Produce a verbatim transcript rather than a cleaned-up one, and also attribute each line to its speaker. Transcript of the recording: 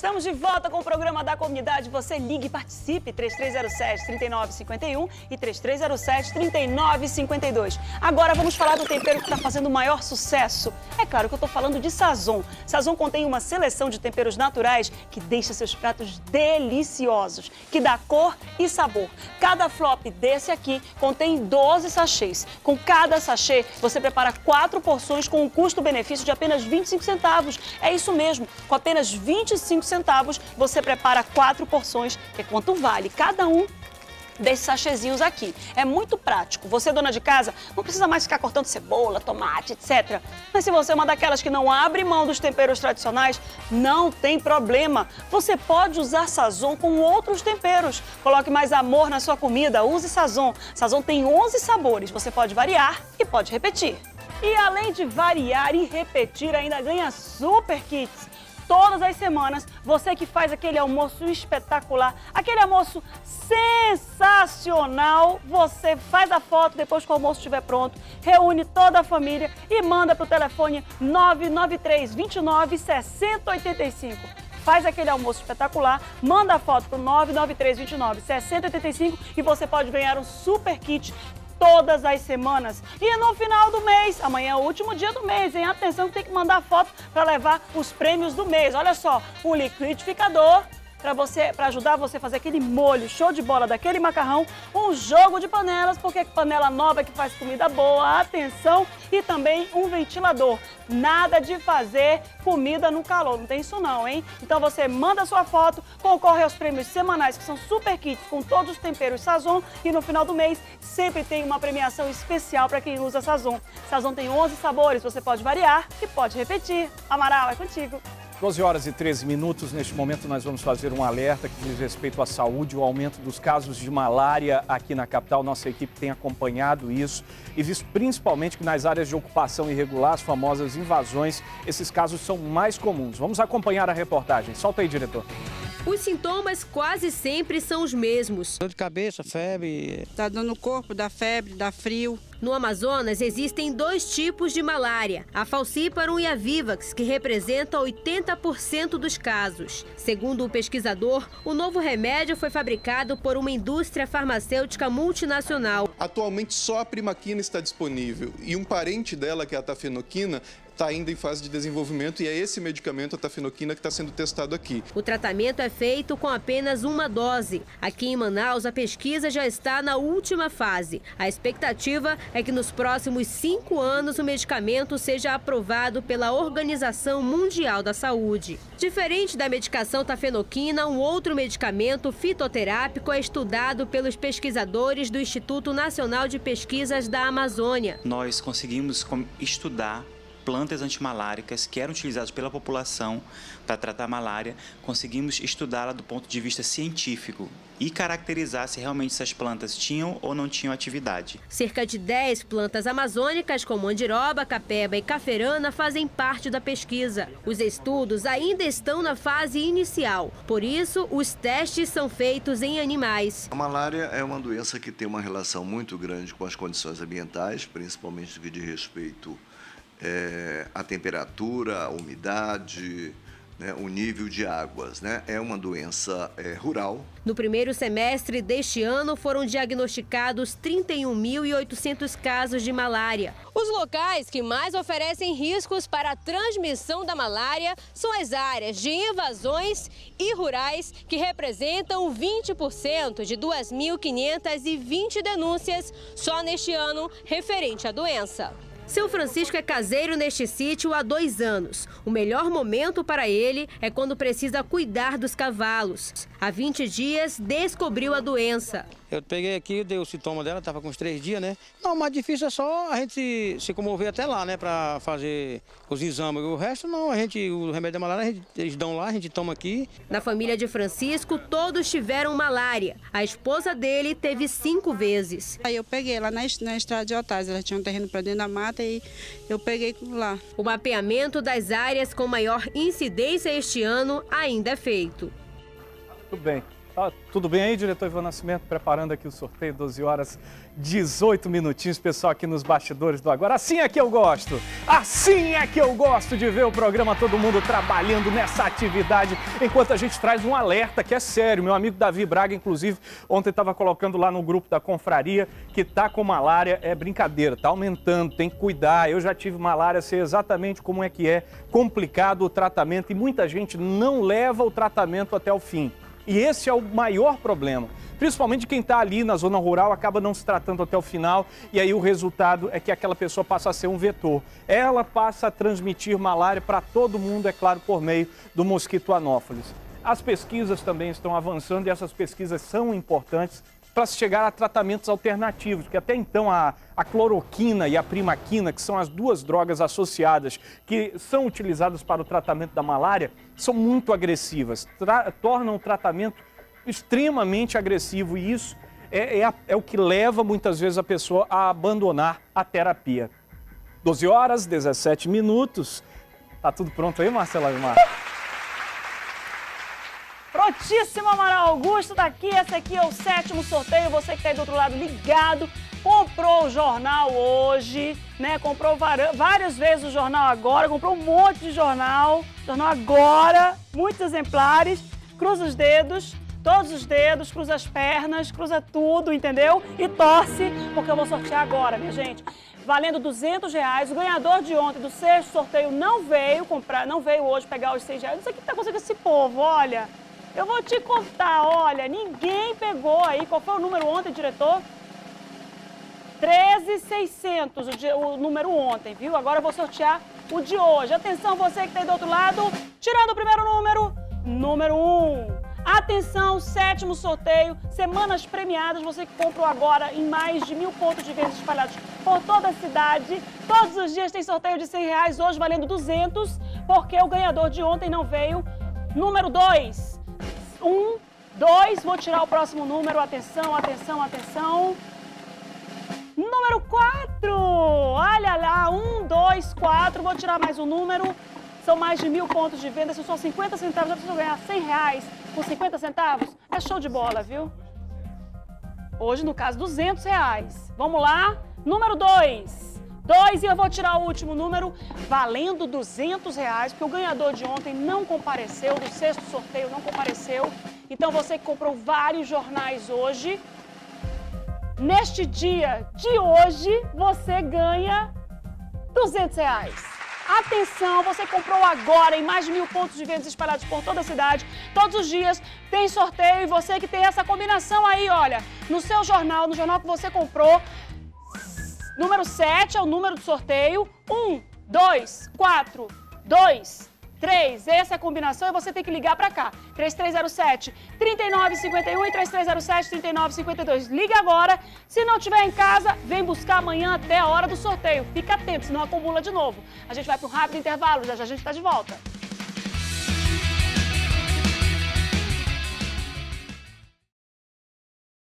Speaker 1: Estamos de volta com o programa da comunidade. Você ligue e participe, três três zero sete, três nove cinco um e três três zero sete, três nove cinco dois. Agora vamos falar do tempero que está fazendo o maior sucesso. É claro que eu estou falando de Sazon. Sazon contém uma seleção de temperos naturais que deixa seus pratos deliciosos, que dá cor e sabor. Cada flop desse aqui contém doze sachês. Com cada sachê, você prepara quatro porções com um custo-benefício de apenas vinte e cinco centavos. É isso mesmo, com apenas vinte e cinco centavos, você prepara quatro porções, que é quanto vale cada um desses sachêzinhos aqui. É muito prático. Você, dona de casa, não precisa mais ficar cortando cebola, tomate, etcétera. Mas se você é uma daquelas que não abre mão dos temperos tradicionais, não tem problema. Você pode usar Sazon com outros temperos. Coloque mais amor na sua comida, use Sazon. Sazon tem onze sabores, você pode variar e pode repetir. E além de variar e repetir, ainda ganha super kits. Todas as semanas, você que faz aquele almoço espetacular, aquele almoço sensacional, você faz a foto depois que o almoço estiver pronto, reúne toda a família e manda para o telefone nove nove três, dois nove, seis zero oito cinco. Faz aquele almoço espetacular, manda a foto para o nove nove três, dois nove, seis zero oito cinco e você pode ganhar um super kit todas as semanas. E no final do mês, amanhã é o último dia do mês, hein? Atenção que tem que mandar foto para levar os prêmios do mês. Olha só, um liquidificador para você, para ajudar você a fazer aquele molho show de bola daquele macarrão, um jogo de panelas, porque panela nova que faz comida boa, atenção, e também um ventilador. Nada de fazer comida no calor, não tem isso não, hein? Então você manda a sua foto, concorre aos prêmios semanais, que são super kits com todos os temperos Sazon, e no final do mês sempre tem uma premiação especial para quem usa Sazon. Sazon tem onze sabores, você pode variar e pode repetir. Amaral, é contigo.
Speaker 2: doze horas e treze minutos, neste momento nós vamos fazer um alerta que diz respeito à saúde, o aumento dos casos de malária aqui na capital. Nossa equipe tem acompanhado isso e visto principalmente que nas áreas de ocupação irregular, as famosas invasões, esses casos são mais comuns. Vamos acompanhar a reportagem. Solta aí, diretor.
Speaker 3: Os sintomas quase sempre são os mesmos.
Speaker 4: Dor de cabeça, febre.
Speaker 5: Tá dando no corpo, dá febre, dá frio.
Speaker 3: No Amazonas existem dois tipos de malária, a falciparum e a vivax, que representam oitenta por cento dos casos. Segundo o pesquisador, o novo remédio foi fabricado por uma indústria farmacêutica multinacional.
Speaker 6: Atualmente só a primaquina está disponível e um parente dela, que é a tafenoquina, está ainda em fase de desenvolvimento e é esse medicamento, a tafenoquina, que está sendo testado aqui.
Speaker 3: O tratamento é feito com apenas uma dose. Aqui em Manaus, a pesquisa já está na última fase. A expectativa é que nos próximos cinco anos o medicamento seja aprovado pela Organização Mundial da Saúde. Diferente da medicação tafenoquina, um outro medicamento fitoterápico é estudado pelos pesquisadores do Instituto Nacional de Pesquisas da Amazônia.
Speaker 7: Nós conseguimos estudar plantas antimaláricas que eram utilizadas pela população para tratar a malária, conseguimos estudá-la do ponto de vista científico e caracterizar se realmente essas plantas tinham ou não tinham atividade.
Speaker 3: Cerca de dez plantas amazônicas, como andiroba, capeba e caferana, fazem parte da pesquisa. Os estudos ainda estão na fase inicial, por isso os testes são feitos em animais.
Speaker 8: A malária é uma doença que tem uma relação muito grande com as condições ambientais, principalmente no que diz respeito É, a temperatura, a umidade, né, o nível de águas, né? É uma doença é, rural.
Speaker 3: No primeiro semestre deste ano foram diagnosticados trinta e um mil e oitocentos casos de malária. Os locais que mais oferecem riscos para a transmissão da malária são as áreas de invasões e rurais, que representam vinte por cento de duas mil quinhentas e vinte denúncias só neste ano referente à doença. Seu Francisco é caseiro neste sítio há dois anos. O melhor momento para ele é quando precisa cuidar dos cavalos. Há vinte dias descobriu a doença.
Speaker 4: Eu peguei aqui, dei o sintoma dela, estava com uns três dias, né? Não, o mais difícil é só a gente se, se comover até lá, né? Para fazer os exames. O resto não, a gente, o remédio da malária, a gente, eles dão lá, a gente toma aqui.
Speaker 3: Na família de Francisco, todos tiveram malária. A esposa dele teve cinco vezes.
Speaker 5: Aí eu peguei lá na, na estrada de Otávio, ela tinha um terreno para dentro da mata e eu peguei lá.
Speaker 3: O mapeamento das áreas com maior incidência este ano ainda é feito.
Speaker 2: Tudo bem. Tá tudo bem aí, diretor Ivan Nascimento? Preparando aqui o sorteio, doze horas, dezoito minutinhos, pessoal, aqui nos bastidores do Agora. Assim é que eu gosto, assim é que eu gosto de ver o programa, todo mundo trabalhando nessa atividade, enquanto a gente traz um alerta que é sério. Meu amigo Davi Braga, inclusive, ontem estava colocando lá no grupo da confraria que tá com malária, é brincadeira, tá aumentando, tem que cuidar. Eu já tive malária, sei exatamente como é que é complicado o tratamento e muita gente não leva o tratamento até o fim. E esse é o maior problema, principalmente quem está ali na zona rural acaba não se tratando até o final e aí o resultado é que aquela pessoa passa a ser um vetor. Ela passa a transmitir malária para todo mundo, é claro, por meio do mosquito anófeles. As pesquisas também estão avançando e essas pesquisas são importantes para se chegar a tratamentos alternativos, porque até então a, a cloroquina e a primaquina, que são as duas drogas associadas que são utilizadas para o tratamento da malária, são muito agressivas, tra tornam o tratamento extremamente agressivo e isso é, é, a, é o que leva muitas vezes a pessoa a abandonar a terapia. doze horas, dezessete minutos. Tá tudo pronto aí, Marcela Aymar?
Speaker 1: Prontíssimo, Amaral Augusto, daqui, esse aqui é o sétimo sorteio, você que está aí do outro lado ligado, comprou o jornal hoje, né, comprou várias vezes o jornal agora, comprou um monte de jornal, jornal agora, muitos exemplares, cruza os dedos, todos os dedos, cruza as pernas, cruza tudo, entendeu? E torce, porque eu vou sortear agora, minha gente. Valendo duzentos reais, o ganhador de ontem do sexto sorteio não veio comprar, não veio hoje pegar os seis reais, não sei o que tá acontecendo com esse povo, olha. Eu vou te contar, olha, ninguém pegou aí, qual foi o número ontem, diretor? treze mil e seiscentos, o, o número ontem, viu? Agora eu vou sortear o de hoje. Atenção, você que está aí do outro lado, tirando o primeiro número, número um. Atenção, sétimo sorteio, semanas premiadas, você que comprou agora em mais de mil pontos de venda espalhados por toda a cidade. Todos os dias tem sorteio de cem reais, hoje valendo duzentos, porque o ganhador de ontem não veio. Número dois. Um, dois, vou tirar o próximo número, atenção, atenção, atenção. Número quatro, olha lá, um, dois, quatro, vou tirar mais um número. São mais de mil pontos de venda, se são cinquenta centavos, já precisa ganhar cem reais por cinquenta centavos. É show de bola, viu? Hoje, no caso, duzentos reais. Vamos lá, número dois. Dois, e eu vou tirar o último número, valendo duzentos reais, porque o ganhador de ontem não compareceu, do sexto sorteio não compareceu. Então, você que comprou vários jornais hoje, neste dia de hoje, você ganha duzentos reais. Atenção, você comprou agora em mais de mil pontos de vendas espalhados por toda a cidade. Todos os dias tem sorteio e você que tem essa combinação aí, olha, no seu jornal, no jornal que você comprou, número sete é o número do sorteio, um, dois, quatro, dois, três, essa é a combinação e você tem que ligar para cá, três três zero sete, três nove cinco um e três três zero sete, três nove cinco dois. Liga agora, se não estiver em casa, vem buscar amanhã até a hora do sorteio. Fica atento, senão acumula de novo. A gente vai para um rápido intervalo, já já a gente está de volta.